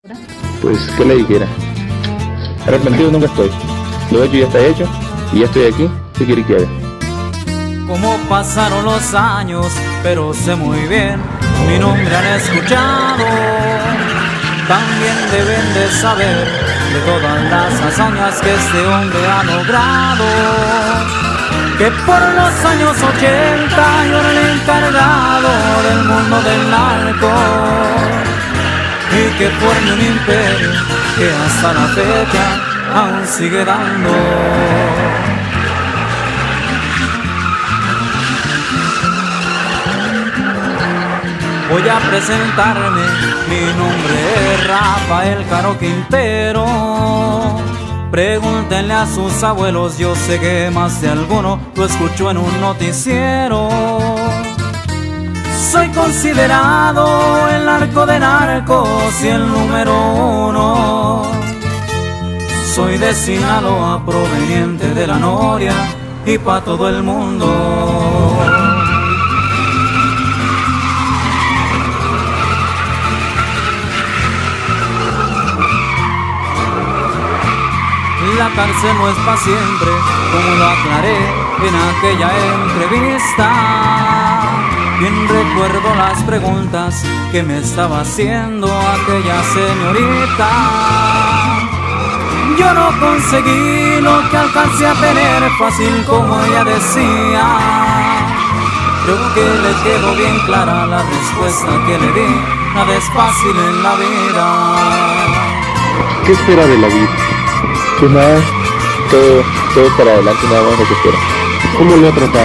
Pues, ¿qué le dijera? Arrepentido nunca estoy. Lo hecho ya está hecho y ya estoy aquí. ¿Qué quiere que haga? Como pasaron los años, pero sé muy bien, mi nombre han escuchado. También deben de saber de todas las hazañas que este hombre ha logrado. Que por los años 80 yo era el encargado del mundo del narco, y que forme un imperio que hasta la fecha aún sigue dando. Voy a presentarme, mi nombre es Rafael Caro Quintero. Pregúntenle a sus abuelos, yo sé que más de alguno lo escuchó en un noticiero. Soy considerado el narco de narcos y el número uno. Soy de Sinaloa, proveniente de la Noria y pa' todo el mundo. La cárcel no es pa' siempre, como lo aclaré en aquella entrevista. Bien recuerdo las preguntas que me estaba haciendo aquella señorita. Yo no conseguí lo que alcancé a tener fácil como ella decía. Creo que le quedó bien clara la respuesta que le di. Nada es fácil en la vida. ¿Qué espera de la vida? Pues nada, todo para adelante, nada más lo que espera. ¿Cómo lo ha tratado?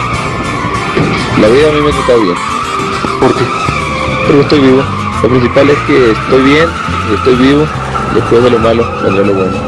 La vida a mí me ha tratado bien. ¿Por qué? Porque estoy vivo. Lo principal es que estoy bien, estoy vivo. Después de lo malo, vendrá lo bueno.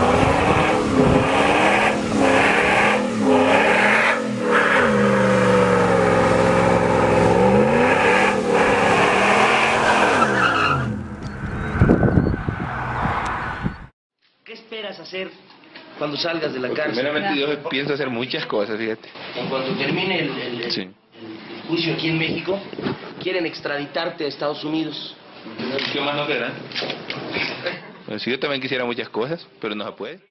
¿Qué esperas hacer cuando salgas de la cárcel? Primeramente yo pienso hacer muchas cosas, fíjate. En cuanto termine el juicio aquí en México, quieren extraditarte a Estados Unidos. ¿Qué más no querrán? Bueno, si yo también quisiera muchas cosas, pero no se puede.